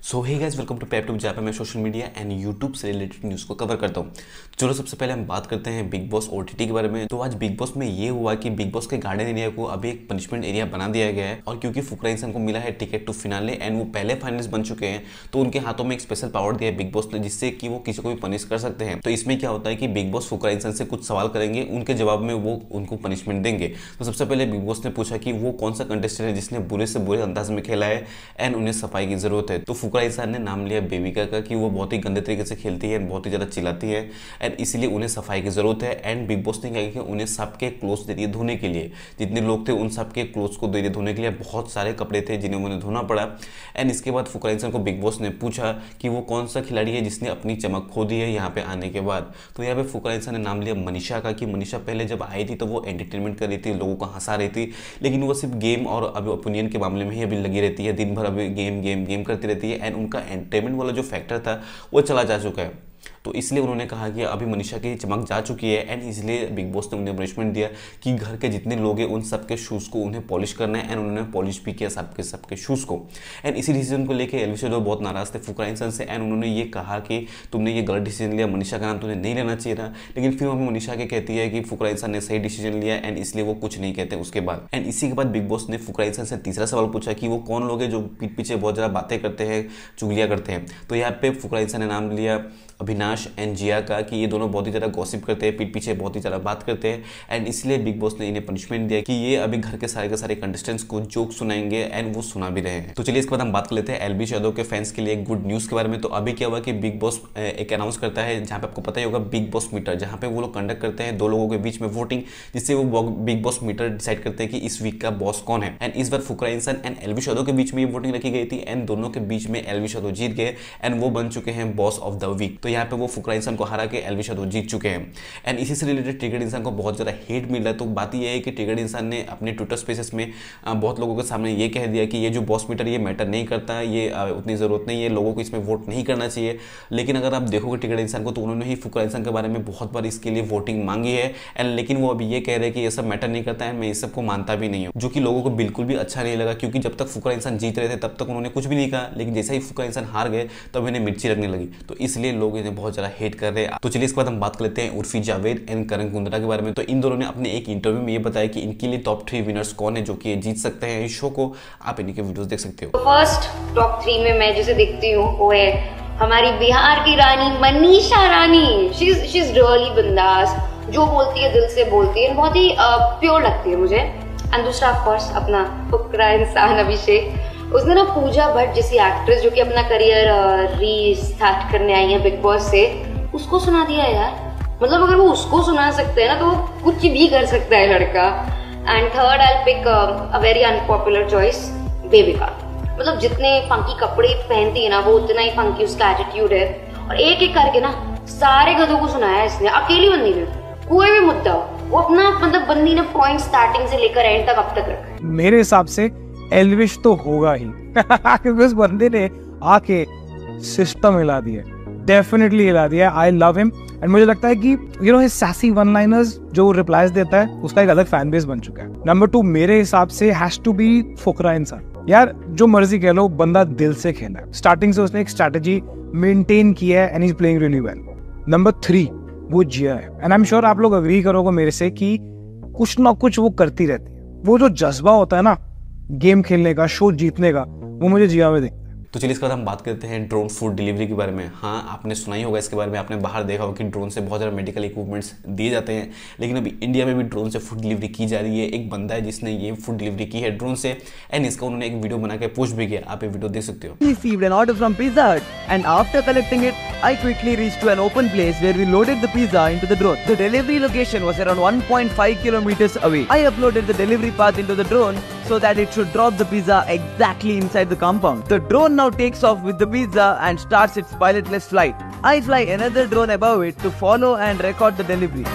So hey guys, welcome to pep two, जहाँ पे मैं सोशल मीडिया एंड यूट्यूब से रिलेटेड न्यूज़ को कवर करता हूँ। चलो सबसे पहले हम बात करते हैं बिग बॉस ओटीटी के बारे में। तो आज बिग बॉस में ये हुआ कि बिग बॉस के गार्डन एरिया को अभी एक पनिशमेंट एरिया बना दिया गया है। और क्योंकि फुकरा इंसान को मिला है टिकट टू फिनाले एंड वो पहले फाइनलिस्ट बन चुके हैं, तो उनके हाथों में एक स्पेशल पावर दिया है बिग बॉस ने, जिससे कि वो किसी को भी पनिश कर सकते हैं। तो इसमें क्या होता है कि बिग बॉस फुकरा इंसान से कुछ सवाल करेंगे, उनके जवाब में वो उनको पनिशमेंट देंगे। तो सबसे पहले बिग बॉस ने पूछा कि वो कौन सा कंटेस्टेंट है जिसने बुरे से बुरे अंदाज में खेला है एंड उन्हें सफाई की जरूरत है। तो फुकरा इंसान ने नाम लिया बेबिका का कि वो बहुत ही गंदे तरीके से खेलती है, बहुत ही ज़्यादा चिल्लाती है एंड इसीलिए उन्हें सफाई की ज़रूरत है। एंड बिग बॉस ने क्या किया, उन्हें सबके क्लोथ्स दे दिए धोने के लिए। जितने लोग थे उन सबके क्लोथ्स को दे दिए धोने के लिए। बहुत सारे कपड़े थे जिन्हें उन्हें धोना पड़ा। एंड इसके बाद फुकरा इंसान को बिग बॉस ने पूछा कि वो कौन सा खिलाड़ी है जिसने अपनी चमक खो दी है यहाँ पे आने के बाद। तो यहाँ पे फुकरा इंसान ने नाम लिया मनीषा का कि मनीषा पहले जब आई थी तो वो एंटरटेनमेंट कर रही थी, लोगों को हंसा रही थी, लेकिन वो सिर्फ गेम और अभी ओपिनियन के मामले में ही अभी लगी रहती है। दिन भर अभी गेम गेम गेम करती रहती है एंड उनका एंटरटेनमेंट वाला जो फैक्टर था वो चला जा चुका है। तो इसलिए उन्होंने कहा कि अभी मनीषा की चमक जा चुकी है एंड इसलिए बिग बॉस ने उन्हें पनिशमेंट दिया कि घर के जितने लोग हैं उन सबके शूज़ को उन्हें पॉलिश करना है। एंड उन्होंने पॉलिश भी किया सबके शूज़ को। एंड इसी डिसीजन को लेकर एलवी जो बहुत नाराज थे फुकरा इंसान से एंड उन्होंने ये कहा कि तुमने ये गलत डिसीजन लिया, मनीषा का नाम तुम्हें नहीं लेना चाहिए था। लेकिन फिर हमें मनीषा के कहती है कि फुकरा इंसान ने सही डिसीजन लिया एंड इसलिए वो कुछ नहीं कहते उसके बाद। एंड इसी के बाद बिग बॉस ने फुकरा इंसान से तीसरा सवाल पूछा कि वो कौन लोग हैं जो पीठ पीछे बहुत ज़्यादा बातें करते हैं, चुगलियाँ करते हैं। तो यहाँ पे फुकरा इंसान ने नाम लिया अविनाश एंड जिया का कि ये दोनों बहुत ही ज़्यादा गॉसिप करते हैं, पीठ पीछे बहुत ही ज़्यादा बात करते हैं। एंड इसलिए बिग बॉस ने इन्हें पनिशमेंट दिया कि ये अभी घर के सारे कंटेस्टेंट्स को जोक सुनाएंगे एंड वो सुना भी रहे हैं। तो चलिए इसके बाद हम बात कर लेते हैं एलवी यादव के फैंस के लिए एक गुड न्यूज़ के बारे में। तो अभी क्या हुआ कि बिग बॉस एक अनाउंस करता है जहाँ पे आपको पता ही होगा बिग बॉस मीटर, जहाँ पे वो लोग कंडक्ट करते हैं दो लोगों के बीच में वोटिंग, जिससे वो बिग बॉस मीटर डिसाइड करते हैं कि इस वीक का बॉस कौन है। एंड इस बार फुकरा इंसान एंड एलवी यादव के बीच में ये वोटिंग रखी गई थी एंड दोनों के बीच में एलवी यादव जीत गए एंड वो बन चुके हैं बॉस ऑफ द वीक। तो यहाँ पे वो फुकरा इंसान को हरा के एलवी यादव जीत चुके हैं। एंड इसी से रिलेटेड ट्रिगर्ड इंसान को बहुत ज़्यादा हेट मिल रहा है। तो बात यह है कि ट्रिगर्ड इंसान ने अपने ट्विटर स्पेसेस में बहुत लोगों के सामने ये कह दिया कि ये जो बॉस मीटर ये मैटर नहीं करता, ये उतनी ज़रूरत नहीं है, लोगों को इसमें वोट नहीं करना चाहिए। लेकिन अगर आप देखोगे ट्रिगर्ड इंसान को तो उन्होंने ही फुकरा इंसान के बारे में बहुत बार इसके लिए वोटिंग मांगी है एंड लेकिन वो अभी ये कह रहे हैं कि ये सब मैटर नहीं करता है। मैं इस सबको मानता भी नहीं हूँ, जो कि लोगों को बिल्कुल भी अच्छा नहीं लगा, क्योंकि जब तक फुकरा इंसान जीत रहे थे तब तक उन्होंने कुछ भी नहीं कहा, लेकिन जैसे ही फुकरा इंसान हार गए तब इन्हें मिर्ची लगने लगी। तो इसलिए लोग इन्हें बहुत ज़्यादा हेट कर रहे हैं। तो चलिए इसके बाद हम बात करते हैं उर्फी जावेद एंड करण कुंद्रा के बारे में। तो इन दोनों ने अपने एक इंटरव्यू में ये बताया कि इनके लिए टॉप 3 विनर्स कौन है जो कि जीत सकते हैं इस शो को। आप इनके वीडियोस देख सकते हो। फर्स्ट टॉप 3 में मैं जिसे देखती हूँ वो है हमारी बिहार की रानी Manisha Rani. She is really बिंदास, जो बोलती है दिल से बोलती है, बहुत ही प्योर लगती है मुझे। एंड दूसरा ऑफ कोर्स अपना फुकरा इंसान अभिषेक। उसने ना पूजा भट्ट जैसी एक्ट्रेस जो कि अपना करियर रीस्टार्ट करने आई है बिग बॉस से, उसको सुना दिया यार। मतलब अगर वो उसको सुना सकते हैं ना तो वो कुछ भी कर सकता है लड़का। And third I pick a very unpopular choice, Bebika. मतलब जितने फंकी कपड़े पहनती है ना वो उतना ही फंकी उसका एटीट्यूड है। और एक एक करके ना सारे गधों को सुनाया इसने, अकेली बंदी ने। कोई भी मुद्दा हो वो अपना मतलब बंदी ने पॉइंट स्टार्टिंग से लेकर एंड तक अब तक रखा है। मेरे हिसाब से एल्विश तो होगा ही क्योंकि उस बंदे ने आके सिस्टम हिला दिया, डेफिनेटली हिला दिया। आई लव हिम एंड मुझे लगता है कि you know his sassy one liners जो रिप्लाईज देता है उसका एक अलग फैन बेस बन चुका है। नंबर 2 मेरे हिसाब से हैज टू बी फुकरा इंसान। यार जो मर्जी कह लो, बंदा दिल से खेला है, स्टार्टिंग से उसने एक स्ट्रैटेजी मेंटेन किया है and is playing really well. Number 3 वो जिया है एंड आई एम श्योर आप लोग अग्री करोगे मेरे से कि कुछ ना कुछ वो करती रहती है। वो जो जज्बा होता है ना गेम खेलने का, शो जीतने का, वो मुझे जिया में दिखता है। तो चलिए इसके बाद हम बात करते हैं ड्रोन फूड डिलीवरी के बारे में। हाँ, आपने सुना ही होगा इसके बारे में, आपने बाहर देखा होगा कि ड्रोन से बहुत ज़्यादा मेडिकल इक्विपमेंट्स दिए जाते हैं, लेकिन अभी इंडिया में भी ड्रोन से फूड डिलीवरी की जा रही है। एक बंदा है जिसने ये फूड डिलीवरी की है ड्रोन से एंड इसका उन्होंने एक वीडियो बना के पोस्ट भी किया। आप ये वीडियो देख सकते हो। Received an order from Pizza Hut and after collecting it, I quickly reached to an open place where we loaded the pizza into the drone. The delivery location was around 1.5 kilometers away. I uploaded the delivery path into the drone so that it should drop the pizza exactly inside the compound. The drone now takes off with the pizza and starts its pilotless flight. I fly another drone above it to follow and record the delivery.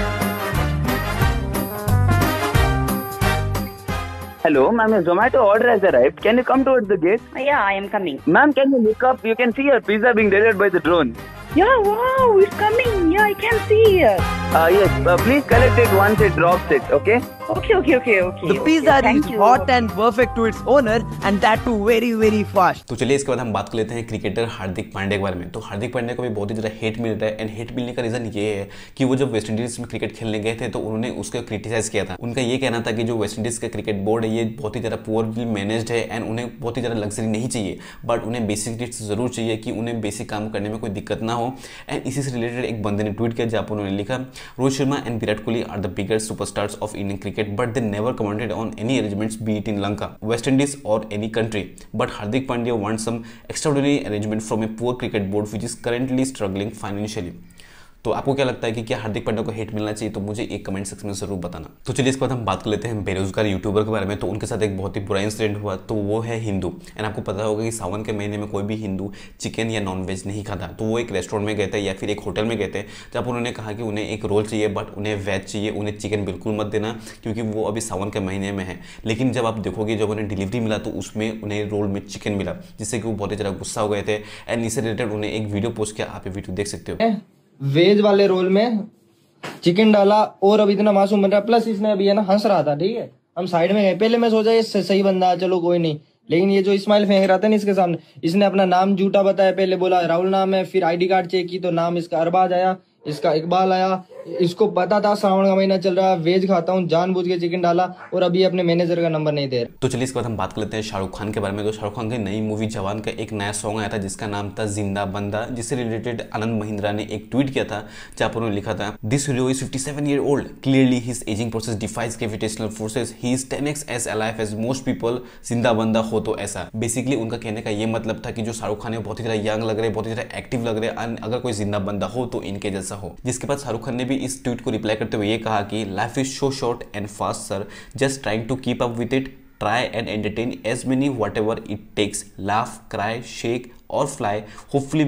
Hello, ma'am, your Zomato order has arrived. Can you come towards the gate? Yeah, I am coming. Ma'am, can you look up? You can see your pizza being delivered by the drone. Yeah, wow, it's coming. Yeah, I can see here. Yes, please collect it once it drops it, okay? Okay. The pizza Thank is you. hot and perfect to its owner, and that too very, very fast. तो चलिए इसके बाद हम बात कर लेते हैं cricketer Hardik Pandya के बारे में। तो हार्दिक पांड्या को भी बहुत ही ज़्यादा हेट मिल रहा है, एंड हेट मिलने का रीज़न ये है कि वो जब वेस्ट इंडीज़ में क्रिकेट खेलने गए थे तो उन्होंने उसको क्रिटिसाइज किया था। उनका ये कहना था कि जो वेस्ट इंडीज़ का क्रिकेट बोर्ड है ये बहुत ही ज़्यादा पुअरली मैनेज्ड है, एंड उन्हें बहुत ही ज़्यादा लग्जरी नहीं चाहिए, बट उन्हें बेसिक नीड्स ज़रूर चाहिए कि उन्हें बेसिक काम करने में कोई दिक्कत ना हो। एंड इसी से रिलेटेड एक बंदे ने ट्वीट किया जहाँ पर उन्होंने लिखा, Rohit Sharma and Virat Kohli are the biggest superstars of Indian cricket, but they never commented on any arrangements, be it in Lanka, West Indies or any country. But Hardik Pandya wants some extraordinary arrangement from a poor cricket board which is currently struggling financially. तो आपको क्या लगता है कि क्या हार्दिक पांड्या को hate मिलना चाहिए? तो मुझे एक कमेंट सेक्शन में जरूर बताना। तो चलिए इसके बाद हम बात कर लेते हैं बेरोजगार यूट्यूबर के बारे में। तो उनके साथ एक बहुत ही बुरा इंसिडेंट हुआ, तो वो है हिंदू। एंड आपको पता होगा कि सावन के महीने में कोई भी हिंदू चिकन या नॉनवेज नहीं खाता। तो वो एक रेस्टोरेंट में गए थे या फिर एक होटल में गए थे, जब उन्होंने कहा कि उन्हें एक रोल चाहिए बट उन्हें वेज चाहिए, उन्हें चिकन बिल्कुल मत देना क्योंकि वो अभी सावन के महीने में है। लेकिन जब आप देखोगे जब उन्हें डिलीवरी मिला तो उसमें उन्हें रोल में चिकन मिला, जिससे कि वो बहुत ही ज़्यादा गुस्सा हो गए थे। एंड इससे रिलेटेड उन्हें एक वीडियो पोस्ट किया, आप ये वीडियो देख सकते हो। वेज वाले रोल में चिकन डाला और अब इतना मासूम बन रहा, प्लस इसने अभी है ना हंस रहा था, ठीक है, हम साइड में गए, पहले मैं सोचा ये सही बंदा है, चलो कोई नहीं, लेकिन ये जो स्माइल फेंक रहा था ना इसके सामने, इसने अपना नाम झूठा बताया, पहले बोला राहुल नाम है, फिर आईडी कार्ड चेक की तो नाम इसका अरबाज आया, इसका इकबाल आया। इसको पता था सावन का महीना चल रहा है, वेज खाता हूँ, जानबूझ के चिकन डाला और अभी अपने मैनेजर का नंबर नहीं दे रहा। तो चलिए इसके बाद हम बात कर लेते हैं शाहरुख खान के बारे में। तो शाहरुख खान की नई मूवी जवान का एक नया सॉन्ग आया था जिसका नाम था जिंदा बंदा, जिससे रिलेटेड आनंद महिंद्रा ने एक ट्वीट किया था जहाँ पर उन्होंने लिखा था, this hero is 57 year old, clearly his ageing process defies gravitational forces, he is 10x as alive as most people, जिंदा बंदा हो तो ऐसा। बेसिकली उनका कहने का ये मतलब था कि जो शाहरुख खान है बहुत ही ज़्यादा यंग लग रहे, बहुत ही ज़्यादा एक्टिव लग रहे, अगर कोई जिंदा बंदा हो तो इनके जैसा हो। जिसके बाद शाहरुख खान ने भी इस ट्वीट को रिप्लाई करते हुए ये कहा कि life is so short and fast sir, just trying to keep up with it, try and entertain as many whatever it takes, laugh, cry, shake or fly, hopefully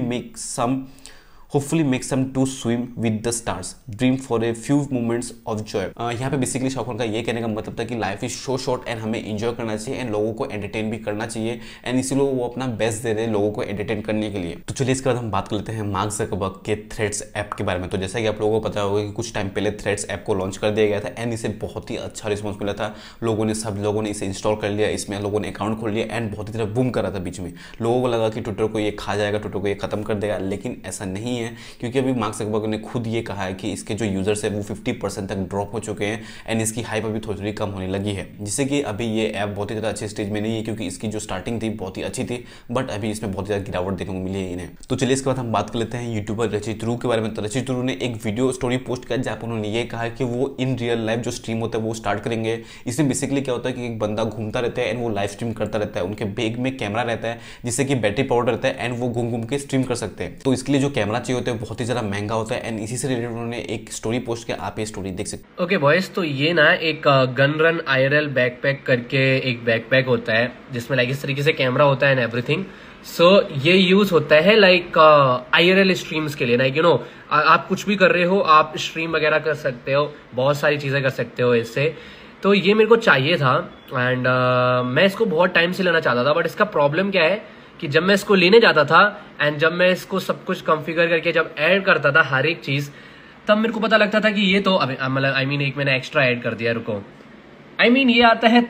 make some to swim with the stars, dream for a few moments of joy। यहाँ पे basically Shahrukh Khan का ये कहने का मतलब था कि life is so short and हमें एंजॉय करना चाहिए एंड लोगों को एंटरटेन भी करना चाहिए, एंड इसीलिए वो अपना बेस्ट दे रहे हैं लोगों को एंटरटेन करने के लिए। तो चलिए इसके बाद हम बात कर लेते हैं मार्क ज़करबर्ग के थ्रेड्स ऐप के बारे में। तो जैसा कि आप लोगों को पता होगा कि कुछ टाइम पहले थ्रेड्स ऐप को लॉन्च कर दिया गया था एंड इसे बहुत ही अच्छा रिस्पॉन्स मिला था, सब लोगों ने इसे इंस्टॉल कर लिया, इसमें लोगों ने अकाउंट खोल लिया एंड बहुत ही तरह बूम कर रहा था। बीच में लोगों को लगा कि ट्विटर को ये खा जाएगा, ट्विटर को ये खत्म कर देगा, लेकिन ऐसा नहीं है क्योंकि अभी मार्क ज़करबर्ग ने खुद ये कहा है कि इसके जो यूजर्स है वो 50% तक ड्रॉप हो चुके हैं एंड इसकी हाइप अभी थोड़ी थोड़ी कम होने लगी है, जिससे कि अभी ये ऐप बहुत ही ज़्यादा अच्छे स्टेज में नहीं है क्योंकि इसकी जो स्टार्टिंग थी बहुत ही अच्छी थी, बट अभी इसमें बहुत ज़्यादा गिरावट देखने को मिली है इन्हें। तो चलिए इसके बाद हम बात कर लेते हैं यूट्यूबर रचित रू के बारे में। तो रचित रू ने एक वीडियो स्टोरी पोस्ट किया जहाँ पर उन्होंने ये कहा कि वो इन रियल लाइफ जो स्ट्रीम होता है वो स्टार्ट करेंगे। इसमें बेसिकली क्या होता है कि एक बंदा घूमता रहता है एंड वो लाइव स्ट्रीम करता रहता है, उनके बैग में कैमरा रहता है जिससे कि बैटरी पावर रहता है एंड वो घूम घूम के स्ट्रीम कर सकते हैं। तो इसके लिए जो कैमरा चाहिए होता है बहुत ही ज़्यादा महंगा होता है एंड इसी से रिलेटेड उन्होंने एक स्टोरी पोस्ट किया, आप ये स्टोरी देख सकते। ओके बॉयज, तो ये ना एक गन रन IRL बैकपैक करके एक बैकपैक होता है जिसमें लाइक इस तरीके से कैमरा होता है एंड एवरीथिंग। सो ये यूज होता है लाइक IRL स्ट्रीम्स के लिए, लाइक यू नो आप कुछ भी कर रहे हो, आप स्ट्रीम वगैरह कर सकते हो, बहुत सारी चीजें कर सकते हो इससे। तो ये मेरे को चाहिए था एंड मैं इसको बहुत टाइम से लेना चाहता था, बट इसका प्रॉब्लम क्या है कि जब मैं इसको लेने जाता था एंड जब मैं इसको सब कुछ कॉन्फ़िगर करके जब ऐड करता था हर एक चीज, तब मेरे को पता लगता था कि ये तो मतलब एक मैंने एक्स्ट्रा ऐड कर दिया, रुको, ये आता है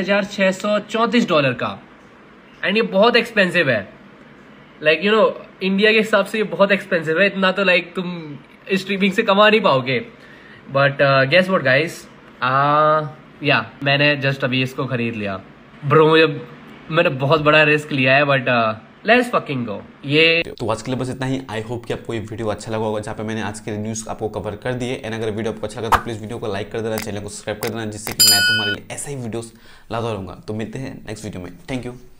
$3,634 का एंड ये बहुत एक्सपेंसिव है, लाइक यू नो इंडिया के हिसाब से ये बहुत एक्सपेंसिव है, इतना तो लाइक तुम स्ट्रीमिंग से कमा नहीं पाओगे। बट गेस व्हाट गाइस, या मैंने जस्ट अभी इसको खरीद लिया ब्रो, मैंने बहुत बड़ा रिस्क लिया है, बट लेट्स फकिंग गो। ये तो आज के लिए बस इतना ही। आई होप कि आपको ये वीडियो अच्छा लगा होगा जहाँ पे मैंने आज के न्यूज़ आपको कवर कर दिए। एंड अगर वीडियो आपको अच्छा लगा तो प्लीज़ वीडियो को लाइक कर देना, चैनल को सब्सक्राइब कर देना, जिससे कि मैं तुम्हारे लिए ऐसा ही वीडियोस लाता रहूँगा। तो मिलते हैं नेक्स्ट वीडियो में। Thank you.